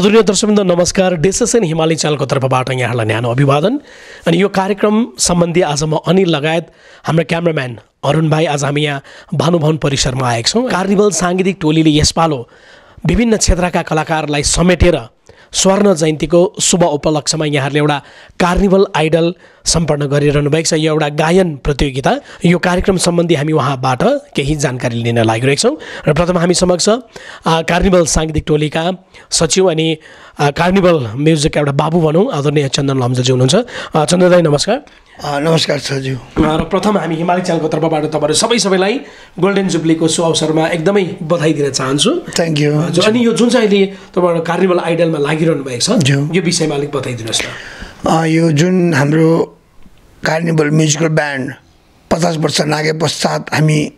आदरणीय दर्शकवृन्द नमस्कार। डेसेसन हिमाली च्यानलको तर्फबाट यहाँलाई न्यानो अभिवादन। अनि यो कार्यक्रम सम्बन्धी आज म अनिल लगायत हाम्रो क्यामेराम्यान अरुण भाइ आज हामी यहाँ भानुभवन परिसरमा आएका छौँ। कार्निभल साङ्गीतिक टोलीले यसपालो विभिन्न क्षेत्रका कलाकारलाई समेटेर स्वर्ण जयन्तीको शुभ उपलक्ष्यमा यहाँहरूले एउटा कार्निभल आईडल सम्पन्न गरिरहनु भएको छ। यो एउटा गायन प्रतियोगिता। यो कार्यक्रम सम्बन्धी हामी उहाँबाट केही जानकारी लिन लागिरहेका छौँ र प्रथम हामी समक्ष कार्निभल साङ्गीतिक टोलीका सचिव अनि कार्निभल म्युजिकका एउटा बाबु भनौँ आदरणीय चन्दन लम्जाजी हुनुहुन्छ। चन्दन दाइ नमस्कार। नमस्कार सचिव। र प्रथम हामी हिमाली च्यानलको तर्फबाट तपाईँहरू सबैलाई गोल्डन जुब्लीको शुभ अवसरमा एकदमै बधाई दिन चाहन्छु। Thank you. अनि यो जुन चाहिँ अहिले तपाईँहरू कार्निभल आइडलमा लागिरहनु भएको छ यो विषयमा अलिक बताइदिनुहोस् न। यो जुन हाम्रो कार्निभल म्युजिकल ब्यान्ड 50 वर्ष लागे पश्चात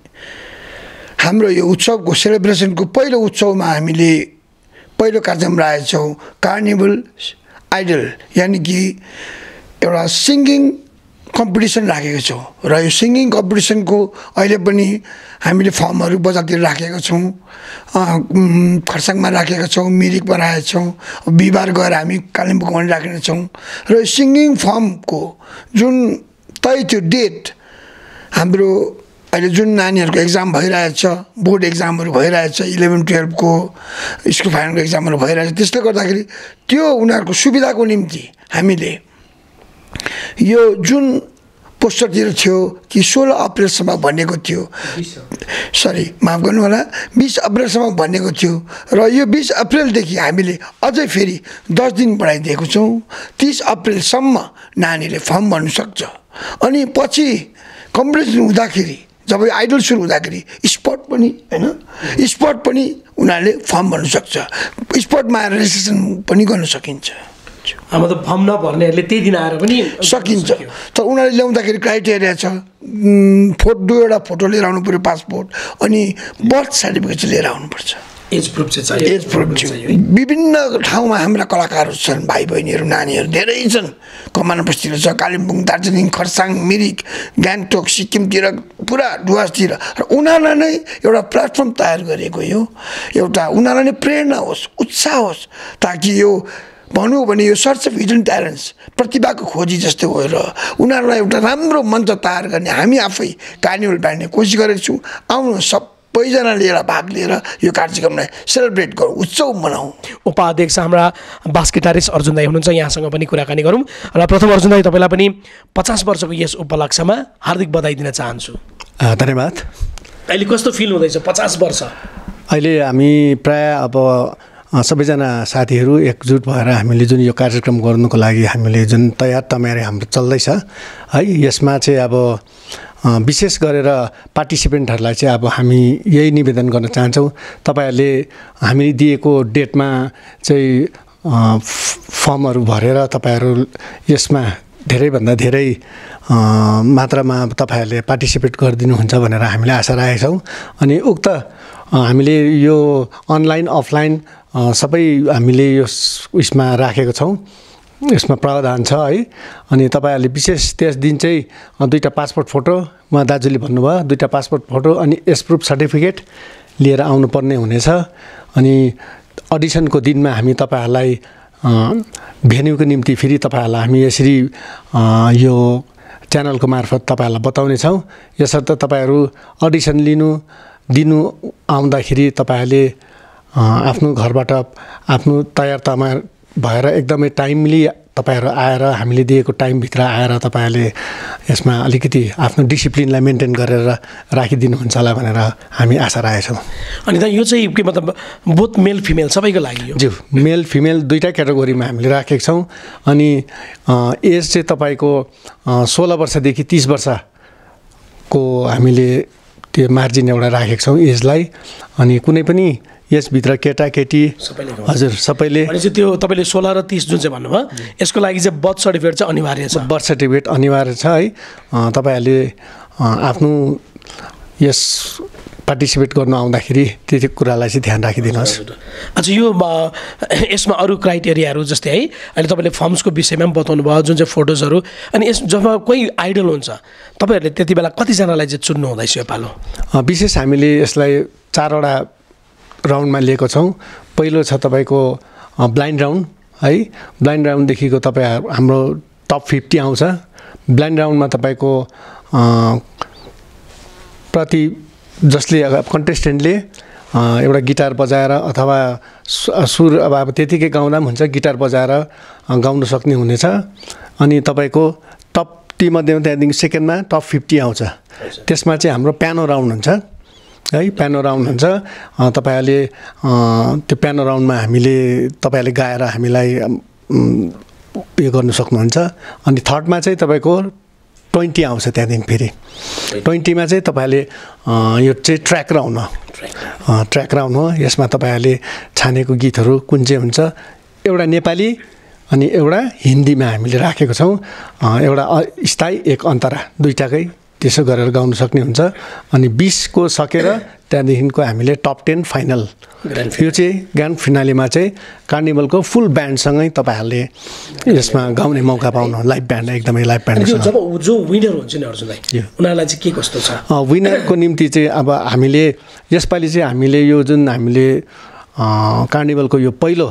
हाम्रो यो उत्सवको सेलिब्रेसनको पहिलो उत्सवमा हामीले पहिलो कार्यक्रम राखेछौँ कार्निभल आइडल, यानि कि एउटा सिङ्गिङ कम्पिटिसन राखेको छौँ। र यो सिङ्गिङ कम्पिटिसनको अहिले पनि हामीले फर्महरू बजारतिर राखेका छौँ, खरसाङमा राखेका छौँ, मिरिकमा राखेका छौँ, बिहिबार गएर हामी कालिम्पोङमा पनि राखेका छौँ। र यो सिङ्गिङ फर्मको जुन तय त्यो डेट हाम्रो अहिले जुन नानीहरूको एक्जाम भइरहेछ, बोर्ड एक्जामहरू भइरहेछ, 11-12 को स्कुल फाइनलको एक्जामहरू भइरहेछ, त्यसले गर्दाखेरि त्यो उनीहरूको सुविधाको निम्ति हामीले यो जुन पोस्टरतिर थियो कि 16 अप्रेलसम्म भनेको थियो, सरी माफ गर्नु होला, 20 अप्रेलसम्म भनेको थियो। र यो 20 अप्रेलदेखि हामीले अझै फेरि 10 दिन बढाइदिएको छौँ। 30 अप्रेलसम्म नानीले फर्म भर्नु सक्छ। अनि पछि कम्पिटिसन हुँदाखेरि जब आइडल सुरु हुँदाखेरि स्पट पनि स्पट पनि उनीहरूले फर्म भर्नु सक्छ। स्पटमा आएर रेजिस्ट्रेसन पनि गर्न सकिन्छ। मतलब फर्म नभर्नेहरूले त्यही दिन आएर पनि सकिन्छ। तर उनीहरूले ल्याउँदाखेरि क्राइटेरिया छ, 2वटा फोटो लिएर आउनु पऱ्यो, पासपोर्ट अनि बर्थ सर्टिफिकेट चाहिँ लिएर आउनुपर्छ। एज प्रुफ चाहिँ एज प्रुफ चाहिँ विभिन्न ठाउँमा हाम्रा कलाकारहरू छन्, भाइ बहिनीहरू, नानीहरू धेरै छन्। कमान बस्तीतिर छ, कालिम्पोङ, दार्जिलिङ, खरसाङ, मिरिक, गान्तोक, सिक्किमतिर, पुरा डुवर्सतिर। र उनीहरूलाई नै एउटा प्लेटफर्म तयार गरेको यो एउटा उनीहरूलाई नै प्रेरणा होस्, उत्साह होस्, ताकि यो भनौँ भने यो सर्च अफ हिडन ट्यालेन्ट्स प्रतिभाको खोजी जस्तै भएर उनीहरूलाई एउटा राम्रो मञ्च तयार गर्ने हामी आफै कार्निभल ब्यान्डले कोसिस गरेको छौँ। आउनु सबैजनाले एउटा भाग लिएर यो कार्यक्रमलाई सेलिब्रेट गरौँ, उत्सव मनाउँ। उपाध्यक्ष हाम्रा बास गिटारिस्ट अर्जुन दाइ हुनुहुन्छ, यहाँसँग पनि कुराकानी गरौँ। र प्रथम अर्जुन दाइ तपाईँलाई पनि 50 वर्षको यस उपलक्ष्यमा हार्दिक बधाई दिन चाहन्छु। धन्यवाद। अहिले कस्तो फिल हुँदैछ 50 वर्ष? अहिले हामी प्राय अब सबैजना साथीहरू एकजुट भएर हामीले जुन यो कार्यक्रम गर्नुको लागि हामीले जुन तयारी हाम्रो चल्दैछ है, यसमा चाहिँ अब विशेष गरेर पार्टिसिपेन्टहरूलाई चाहिँ अब हामी यही निवेदन गर्न चाहन्छौँ, तपाईँहरूले हामीले दिएको डेटमा चाहिँ फर्महरू भरेर तपाईँहरू यसमा धेरैभन्दा धेरै मात्रामा तपाईँहरूले पार्टिसिपेट गरिदिनुहुन्छ भनेर हामीले आशा राखेका छौँ। अनि उक्त हामीले यो अनलाइन अफलाइन सबै हामीले यो उसमा राखेको छौँ, यसमा प्रावधान छ है। अनि तपाईँहरूले विशेष त्यस दिन चाहिँ 2टा पासपोर्ट फोटो, उहाँ दाजुले भन्नुभयो 2टा पासपोर्ट फोटो अनि एज प्रुफ सर्टिफिकेट लिएर आउनुपर्ने हुनेछ। अनि अडिसनको दिनमा हामी तपाईँहरूलाई भेन्यूको निम्ति फेरि तपाईँहरूलाई हामी यसरी यो च्यानलको मार्फत तपाईँहरूलाई बताउनेछौँ। यसर्थ तपाईँहरू अडिसन दिनु आउँदाखेरि तपाईँहरूले आफ्नो घरबाट आफ्नो तयारमा भएर एकदमै टाइमली तपाईँहरू आएर हामीले दिएको टाइमभित्र आएर तपाईँहरूले यसमा अलिकति आफ्नो डिसिप्लिनलाई मेन्टेन गरेर राखिदिनुहुन्छ होला भनेर हामी आशा राखेछौँ। अनि त यो चाहिँ के मतलब बोथ मेल फिमेल सबैको लागि? ज्यू, मेल फिमेल 2टा क्याटेगोरीमा हामीले राखेको छौँ। अनि एज चाहिँ तपाईँको 16 वर्षदेखि 30 वर्षको हामीले त्यो मार्जिन एउटा राखेको छौँ एजलाई। अनि कुनै पनि यसभित्र केटाकेटी हजुर सबैले त्यो तपाईँले 16 र 30 जुन चाहिँ भन्नुभयो यसको लागि चाहिँ बर्थ सर्टिफिकेट चाहिँ अनिवार्य छ? बर्थ सर्टिफिकेट अनिवार्य छ है। तपाईँहरूले आफ्नो यस पार्टिसिपेट गर्नु आउँदाखेरि त्यो कुरालाई चाहिँ ध्यान राखिदिनुहोस्। अच्छा, यो यसमा अरू क्राइटेरियाहरू जस्तै है अहिले तपाईँले फर्म्सको विषयमा पनि बताउनु भयो, जुन चाहिँ फोटोजहरू। अनि यस जब कोही आइडल हुन्छ तपाईँहरूले त्यति बेला कतिजनालाई चाहिँ चुन्नु हुँदैछ यो पालो? विशेष हामीले यसलाई 4वटा राउन्डमा लिएको छौँ। पहिलो छ तपाईँको ब्लाइन्ड राउन्ड है ब्लाइन्ड राउन्डदेखिको तपाईँ हाम्रो टप 50 आउँछ ब्लाइन्ड राउन्डमा तपाईँको प्रति जसले कन्टेस्टेन्टले एउटा गिटार बजाएर अथवा सुर अब त्यतिकै गाउँदा पनि हुन्छ गिटार बजाएर गाउन सक्ने हुनेछ अनि तपाईँको टप तीमध्येमा त्यहाँदेखि सेकेन्डमा टप 50 आउँछ त्यसमा चाहिँ हाम्रो प्यानो राउन्ड हुन्छ है प्यानो राउन्ड हुन्छ तपाईँहरूले त्यो प्यानो राउन्डमा हामीले तपाईँहरूले गाएर हामीलाई उयो गर्नु सक्नुहुन्छ अनि थर्डमा चाहिँ तपाईँको 20 आउँछ त्यहाँदेखि फेरि 20मा चाहिँ तपाईँहरूले यो चाहिँ ट्र्याक राउन्ड हो यसमा तपाईँहरूले छानेको गीतहरू कुन चाहिँ हुन्छ एउटा नेपाली अनि एउटा हिन्दीमा हामीले राखेको छौँ एउटा स्थायी एक अन्तरा दुईटाकै त्यसो गरेर गाउन सक्ने हुन्छ अनि 20 को सकेर त्यहाँदेखिको हामीले टप 10 फाइनल यो चाहिँ ग्रान्ड फिनालेमा चाहिँ कार्निभलको फुल ब्यान्डसँगै तपाईँहरूले यसमा गाउने मौका पाउनु लाइभ ब्यान्ड एकदमै लाइभ ब्यान्ड जब जो विनर हुन्छ नि अर्जुन भाइ उनीहरूलाई चाहिँ के कस्तो छ विनरको निम्ति चाहिँ अब हामीले यसपालि चाहिँ हामीले यो जुन हामीले कार्निभलको यो पहिलो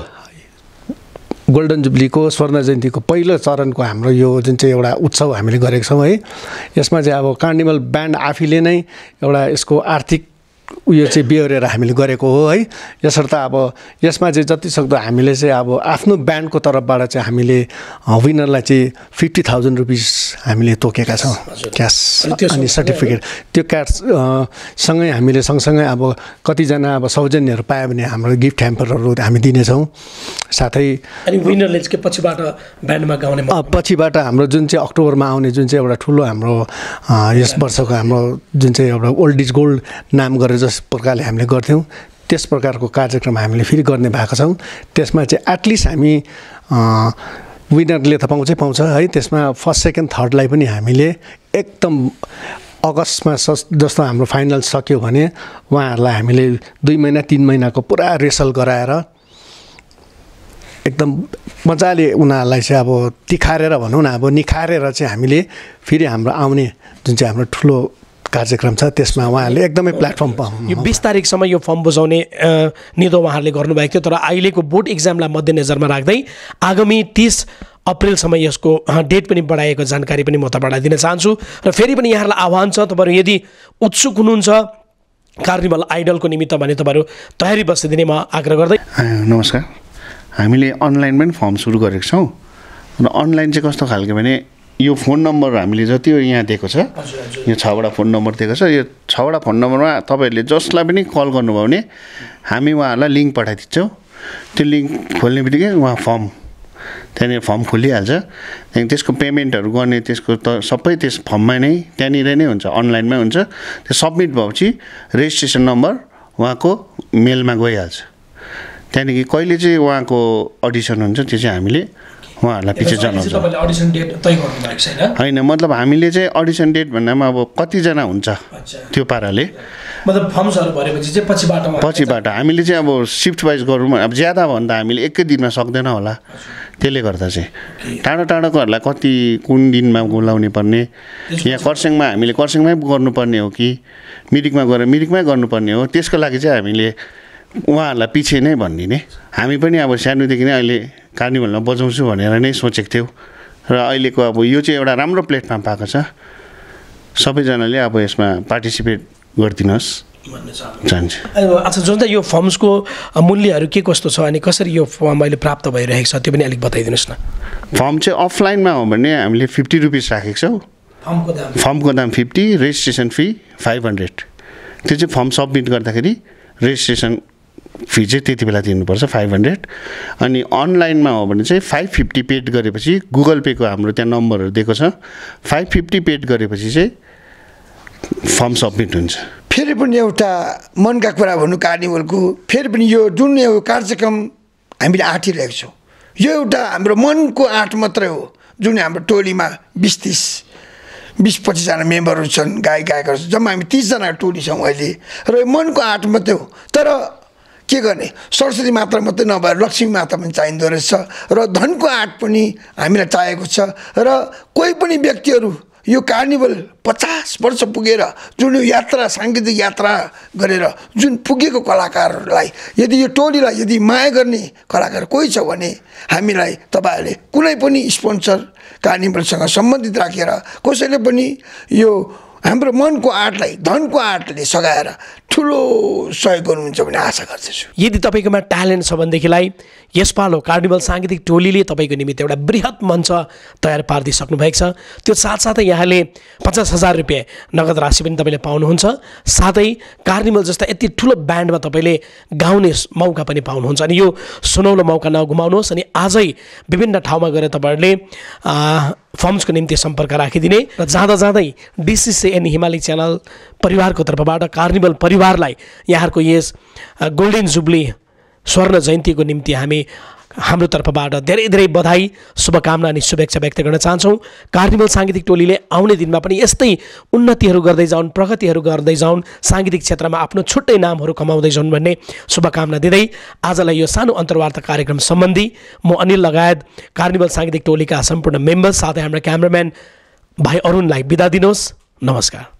गोल्डन जुब्लीको स्वर्ण जयन्तीको पहिलो चरणको हाम्रो यो जुन चाहिँ एउटा उत्सव हामीले गरेको छौँ है यसमा चाहिँ अब कार्निभल ब्यान्ड आफैले नै एउटा यसको आर्थिक उयो चाहिँ बेहोरेर हामीले गरेको हो है यसर्थ अब यसमा चाहिँ जतिसक्दो हामीले चाहिँ अब आफ्नो ब्यान्डको तर्फबाट चाहिँ हामीले विनरलाई चाहिँ 50,000 रुपिस हामीले तोकेका छौँ क्यास अनि सर्टिफिकेट त्यो क्यास सँगै हामीले सँगसँगै अब कतिजना अब सौजन्यहरू पायो भने हाम्रो गिफ्ट ह्याम्परहरू हामी दिनेछौँ साथै अनि विनरले चाहिँ पछिबाट ब्यान्डमा गाउने पछिबाट हाम्रो जुन चाहिँ अक्टोबरमा आउने जुन चाहिँ एउटा ठुलो हाम्रो यस वर्षको हाम्रो जुन चाहिँ एउटा ओल्ड इज गोल्ड नाम गरेर जस प्रकारले हामीले गर्थ्यौँ त्यस प्रकारको कार्यक्रम हामीले फेरि गर्ने भएको छौँ त्यसमा चाहिँ एटलिस्ट हामी विनरले त पाउँछ है त्यसमा फर्स्ट सेकेन्ड थर्डलाई पनि हामीले एकदम अगस्तमा जस्तो हाम्रो फाइनल सक्यो भने उहाँहरूलाई हामीले 2 महिना 3 महिनाको पुरा रेसल गराएर एकदम मजाले उनीहरूलाई चाहिँ अब तिखारेर भनौँ न अब निखारेर चाहिँ हामीले फेरि हाम्रो आउने जुन चाहिँ हाम्रो ठुलो कार्यक्रम छ त्यसमा उहाँहरूले एकदमै प्लेटफर्म पाउनु यो 20 तारिकसम्म यो फर्म बुझाउने निधो उहाँहरूले गर्नुभएको थियो तर अहिलेको बोर्ड इक्जामलाई मध्यनजरमा राख्दै आगामी 30 अप्रिलसम्म यसको डेट पनि बढाएको जानकारी पनि म तपाईँलाई दिन चाहन्छु र फेरि पनि यहाँहरूलाई आह्वान छ तपाईँहरू यदि उत्सुक हुनुहुन्छ कार्निभल आइडलको निमित्त भने तपाईँहरू तयारी बसिदिने म आग्रह गर्दै नमस्कार हामीले अनलाइन पनि फर्म सुरु गरेको छौँ र अनलाइन चाहिँ कस्तो खालको भने यो फोन नम्बर हामीले जति यहाँ दिएको छ यो 6वटा फोन नम्बर दिएको छ यो 6वटा फोन नम्बरमा तपाईँहरूले जसलाई पनि कल गर्नुभयो भने हामी उहाँहरूलाई लिङ्क पठाइदिन्छौँ त्यो लिङ्क खोल्ने बित्तिकै उहाँ फर्म त्यहाँनिर फर्म खोलिहाल्छ त्यहाँदेखि त्यसको पेमेन्टहरू गर्ने त्यसको त सबै त्यस फर्ममा नै त्यहाँनिर नै हुन्छ अनलाइनमै हुन्छ त्यो सबमिट भएपछि रेजिस्ट्रेसन नम्बर उहाँको मेलमा गइहाल्छ त्यहाँदेखि कहिले चाहिँ उहाँको अडिसन हुन्छ त्यो चाहिँ हामीले उहाँहरूलाई पछि जनाउँछ होइन मतलब हामीले चाहिँ अडिसन डेट भन्दामा अब कतिजना हुन्छ त्यो पाराले मतलब फर्म्सहरू भरेपछि चाहिँ पछिबाट हामीले चाहिँ अब सिफ्ट वाइज गरौँ अब ज्यादा भन्दा हामीले एकै दिनमा सक्दैन होला त्यसले गर्दा चाहिँ टाढो टाढोकोहरूलाई कति कुन दिनमा बोलाउने पर्ने यहाँ खरसाङमा हामीले खरसाङमै गर्नुपर्ने हो कि मिरिकमा गएर मिरिकमै गर्नुपर्ने हो त्यसको लागि चाहिँ हामीले उहाँहरूलाई पछि नै भनिदिने हामी पनि अब सानोदेखि नै अहिले कार्निभलमा बजाउँछु भनेर नै सोचेको थियौँ र अहिलेको अब यो चाहिँ एउटा राम्रो प्लेटफर्म पाएको छ सबैजनाले अब यसमा पार्टिसिपेट गरिदिनुहोस् चाहन्छु अच्छा जुन त यो फर्म्सको मूल्यहरू के कस्तो छ अनि कसरी यो फर्म अहिले प्राप्त भइरहेको छ त्यो पनि अलिक बताइदिनुहोस् न फर्म चाहिँ अफलाइनमा हो भने हामीले 50 रुपिस राखेको छौँ फर्मको दाम 50 रेजिस्ट्रेसन फी 500 त्यो चाहिँ फर्म सबमिट गर्दाखेरि रेजिस्ट्रेसन फी चाहिँ त्यति बेला दिनुपर्छ 500 अनि अनलाइनमा हो भने चाहिँ 550 पेड गरेपछि गुगल पेको हाम्रो त्यहाँ नम्बरहरू दिएको छ 550 पेड गरेपछि चाहिँ फर्म सबमिट हुन्छ फेरि पनि एउटा मनका कुरा भन्नु कार्निभलको फेरि पनि यो जुन यो कार्यक्रम हामीले आँटिरहेको छौँ यो एउटा हाम्रो मनको आँट मात्रै हो जुन हाम्रो टोलीमा 20-25 जना मेम्बरहरू छन् गायकहरू छन् जम्मा हामी 30 जना टोली छौँ अहिले र मनको आँट मात्रै हो तर के गर्ने सरस्वती माता मात्रै नभएर लक्ष्मी माता पनि चाहिँदो रहेछ र धनको आँट पनि हामीलाई चाहिएको छ र कोही पनि व्यक्तिहरू यो कार्निभल 50 वर्ष पुगेर जुन यात्रा साङ्गीतिक यात्रा गरेर जुन पुगेको कलाकारहरूलाई यदि यो टोलीलाई यदि माया गर्ने कलाकार कोही छ भने हामीलाई तपाईँहरूले कुनै पनि स्पोन्सर कार्निभलसँग सम्बन्धित राखेर कसैले पनि यो हाम्रो मनको आर्टलाई धनको आर्टले सघाएर ठुलो सहयोग गर्नुहुन्छ भन्ने आशा गर्दछु। यदि तपाईँकोमा ट्यालेन्ट छ भनेदेखिलाई यसपालो कार्निभल साङ्गीतिक टोलीले तपाईँको निमित्त एउटा बृहत मञ्च तयार पारिदिइसक्नु भएको छ। त्यो साथसाथै यहाँले 50,000 रुपियाँ नगद राशि पनि तपाईँले पाउनुहुन्छ, साथै कार्निभल जस्ता यति ठुलो ब्यान्डमा तपाईँले गाउने मौका पनि पाउनुहुन्छ। अनि यो सुनौलो मौका नगुमाउनुहोस् अनि आजै विभिन्न ठाउँमा गएर तपाईँहरूले फर्म्सको निम्ति सम्पर्क राखिदिने र जाँदा जाँदै DCCN हिमाली च्यानल परिवारको तर्फबाट कार्निभल परिवारलाई यहाँहरूको यस गोल्डन जुब्ली स्वर्ण जयन्तीको निम्ति हाम्रो तर्फबाट धेरै धेरै बधाई, शुभकामना अनि शुभेच्छा व्यक्त गर्न चाहन्छौँ। कार्निभल साङ्गीतिक टोलीले आउने दिनमा पनि यस्तै उन्नतिहरू गर्दै जाउन्, प्रगतिहरू गर्दै जाउन्, साङ्गीतिक क्षेत्रमा आफ्नो छुट्टै नामहरू कमाउँदै जाउन् भन्ने शुभकामना दिँदै आजलाई यो सानो अन्तर्वार्ता कार्यक्रम सम्बन्धी म अनिल लगायत कार्निभल साङ्गीतिक टोलीका सम्पूर्ण मेम्बर्स साथै हाम्रो क्यामेराम्यान भाइ अरुणलाई बिदा दिनुहोस्। नमस्कार।